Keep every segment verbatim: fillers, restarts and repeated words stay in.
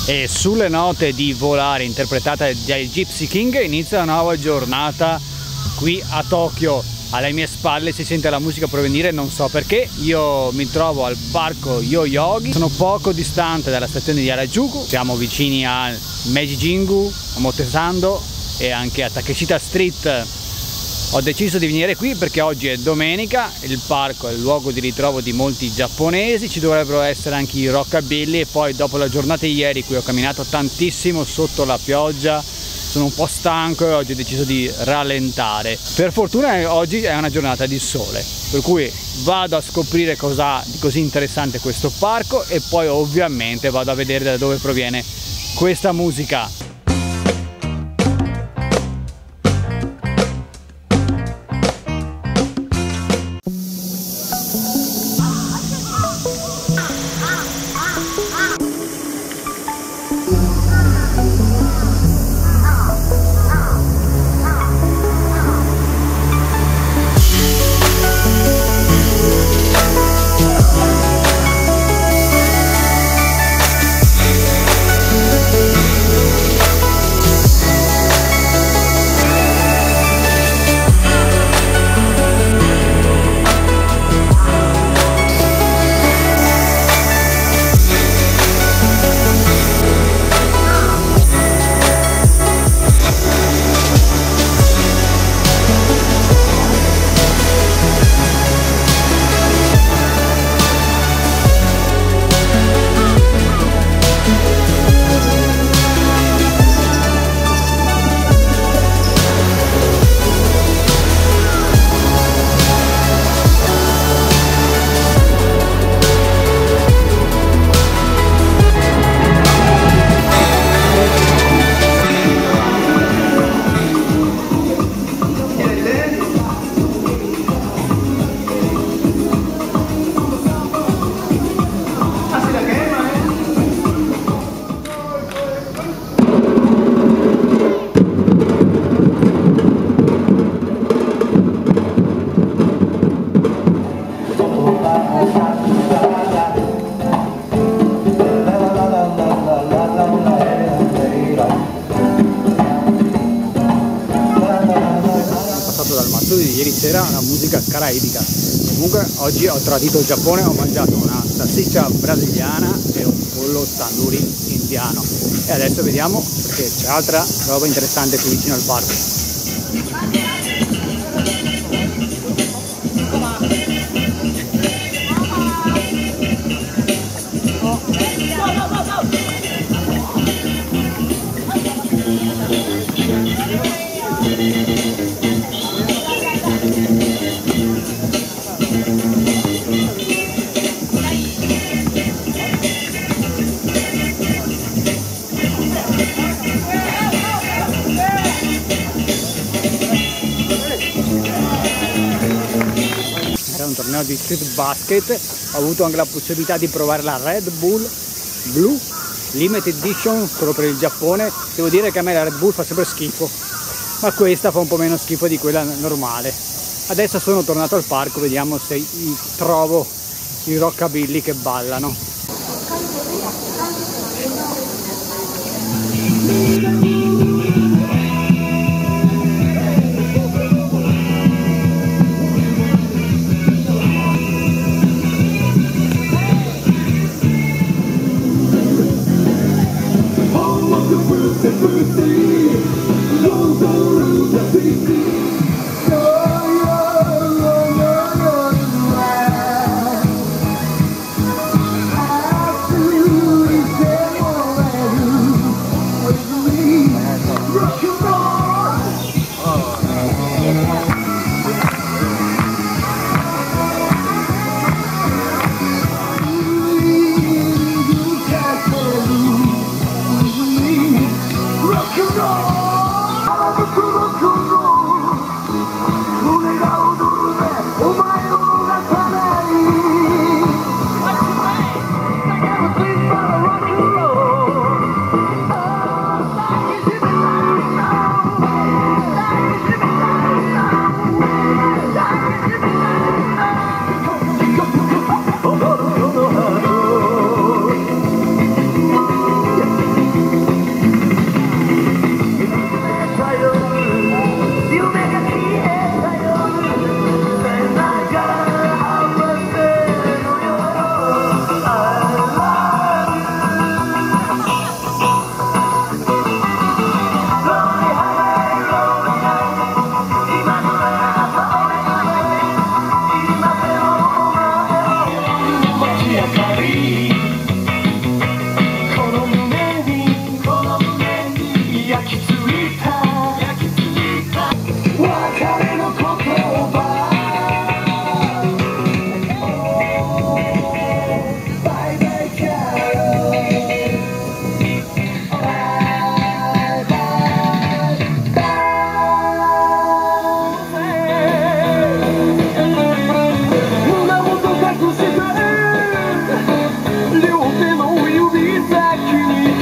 E sulle note di Volare, interpretata dai Gypsy King, inizia una nuova giornata qui a Tokyo. Alle mie spalle si sente la musica provenire, non so perché. Io mi trovo al parco Yoyogi, sono poco distante dalla stazione di Harajuku, siamo vicini a Meiji Jingu, a Motesando e anche a Takeshita Street. Ho deciso di venire qui perché oggi è domenica, il parco è il luogo di ritrovo di molti giapponesi, ci dovrebbero essere anche i rockabilly e poi dopo la giornata di ieri qui ho camminato tantissimo sotto la pioggia, sono un po' stanco e oggi ho deciso di rallentare. Per fortuna oggi è una giornata di sole, per cui vado a scoprire cosa di così interessante questo parco e poi ovviamente vado a vedere da dove proviene questa musica. Di ieri sera una musica caraibica. Comunque oggi ho tradito il Giappone, ho mangiato una salsiccia brasiliana e un pollo tandoori indiano e adesso vediamo perché c'è altra roba interessante qui vicino al parco. Un torneo di street basket, ho avuto anche la possibilità di provare la Red Bull Blue Limited Edition solo per il Giappone. Devo dire che a me la Red Bull fa sempre schifo, ma questa fa un po' meno schifo di quella normale. Adesso sono tornato al parco, vediamo se trovo i rockabilly che ballano. Rock and roll!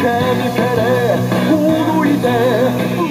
てみせれ動いて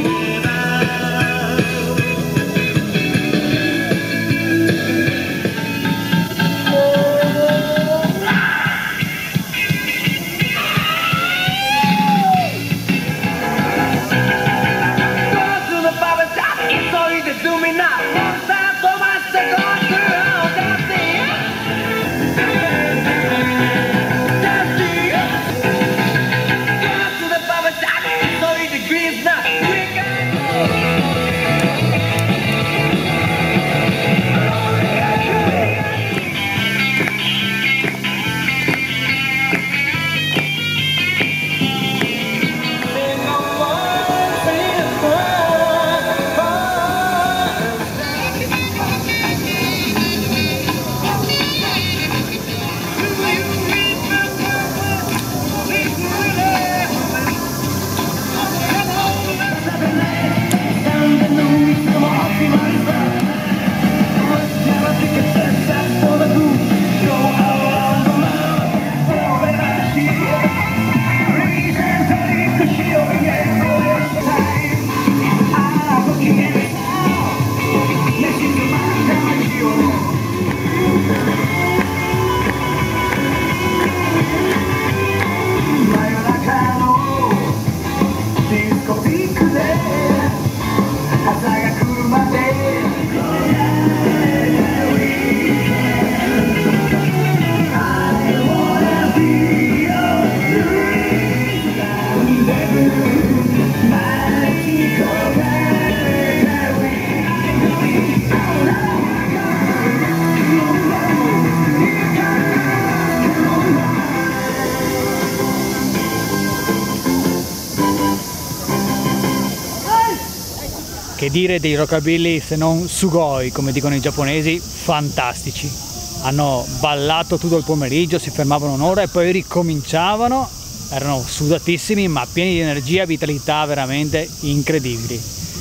Che dire dei rockabilly se non sugoi, come dicono i giapponesi, fantastici. Hanno ballato tutto il pomeriggio, si fermavano un'ora e poi ricominciavano, erano sudatissimi ma pieni di energia e vitalità veramente incredibili.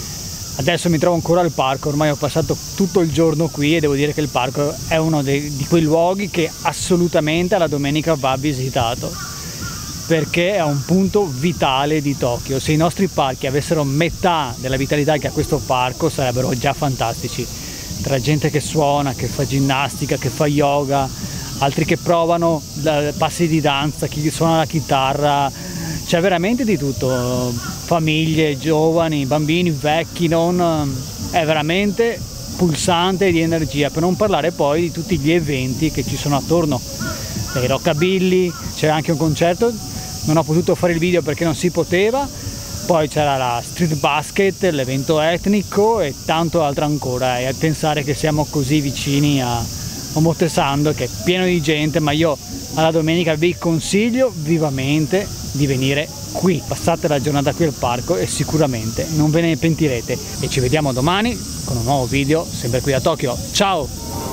Adesso mi trovo ancora al parco, ormai ho passato tutto il giorno qui e devo dire che il parco è uno dei, di quei luoghi che assolutamente alla domenica va visitato, perché è un punto vitale di Tokyo. Se i nostri parchi avessero metà della vitalità che ha questo parco sarebbero già fantastici, tra gente che suona, che fa ginnastica, che fa yoga, altri che provano passi di danza, chi suona la chitarra, c'è veramente di tutto, famiglie, giovani, bambini, vecchi, non... è veramente pulsante di energia, per non parlare poi di tutti gli eventi che ci sono attorno, dai rockabilly, c'è anche un concerto, non ho potuto fare il video perché non si poteva, poi c'era la street basket, l'evento etnico e tanto altro ancora, e a pensare che siamo così vicini a Omotesando, che è pieno di gente, ma io alla domenica vi consiglio vivamente di venire qui, passate la giornata qui al parco e sicuramente non ve ne pentirete, e ci vediamo domani con un nuovo video sempre qui a Tokyo. Ciao!